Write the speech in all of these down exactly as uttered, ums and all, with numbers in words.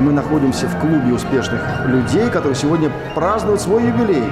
Мы находимся в клубе успешных людей, которые сегодня празднуют свой юбилей.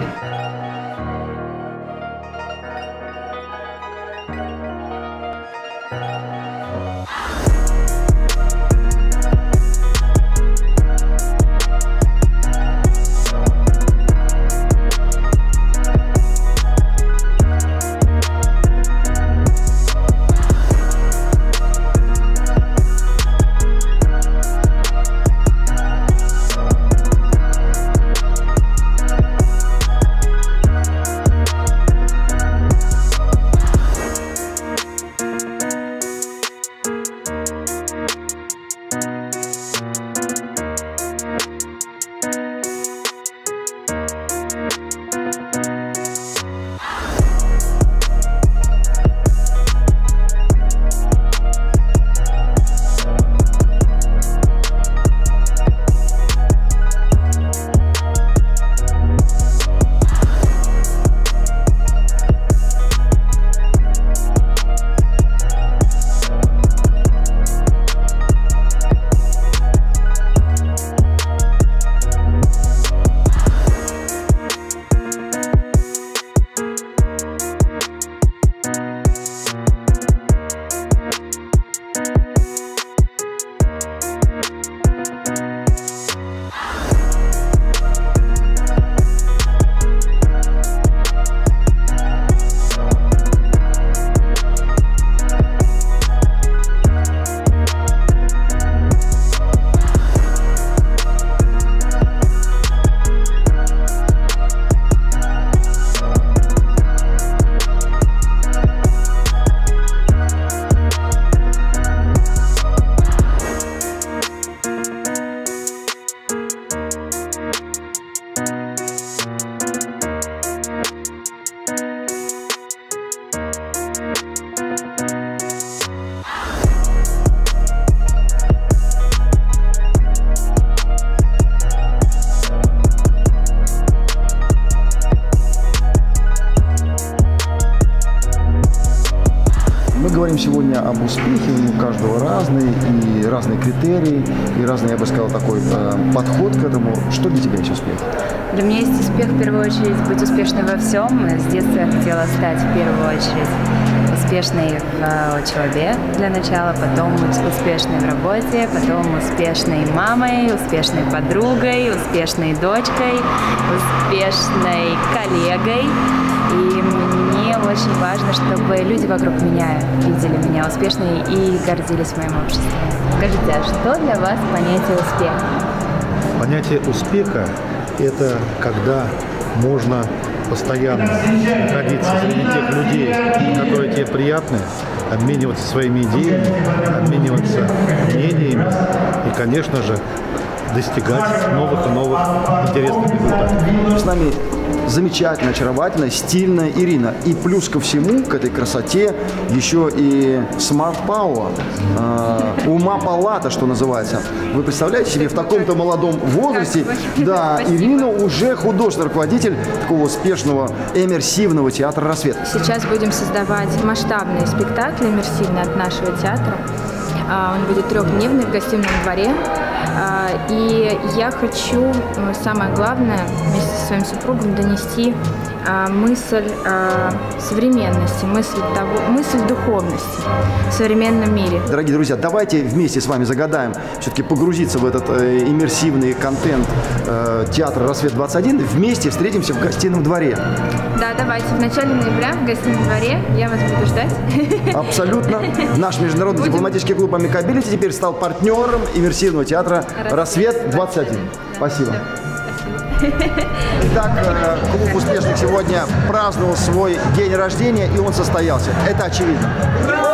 Мы говорим сегодня об успехе, у каждого разный, и разные критерии, и разный, я бы сказал, такой э, подход к этому. Что для тебя есть успех? Для меня есть успех, в первую очередь, быть успешной во всем. С детства я хотела стать, в первую очередь, успешной в учебе для начала, потом успешной в работе, потом успешной мамой, успешной подругой, успешной дочкой, успешной коллегой. И мне очень важно, чтобы люди вокруг меня видели меня успешной и гордились моим обществом. Скажите, а что для вас понятие успеха? Понятие успеха – это когда можно постоянно находиться среди тех людей, которые тебе приятны, обмениваться своими идеями, обмениваться мнениями и, конечно же, достигать новых и новых интересных результатов. С нами замечательная, очаровательная, стильная Ирина. И плюс ко всему, к этой красоте, еще и smart power, э, ума палата, что называется. Вы представляете себе, в таком-то молодом возрасте, да, Ирина уже художественный руководитель такого успешного иммерсивного театра «Рассвет». Сейчас будем создавать масштабные спектакли иммерсивные от нашего театра. Он будет трехдневный в Гостином дворе. И я хочу, самое главное, вместе со своим супругом донести мысль современности, мысль, того, мысль духовности в современном мире. Дорогие друзья, давайте вместе с вами загадаем все-таки погрузиться в этот э, иммерсивный контент э, театра «Рассвет-двадцать один». Вместе встретимся в Гостином дворе. Да, давайте в начале ноября в Гостином дворе. Я вас буду ждать. Абсолютно. Наш международный Будем. дипломатический клуб «Амикабилити» теперь стал партнером иммерсивного театра «Рассвет-двадцать один». Спасибо. Итак, клуб успешных сегодня праздновал свой день рождения, и он состоялся. Это очевидно.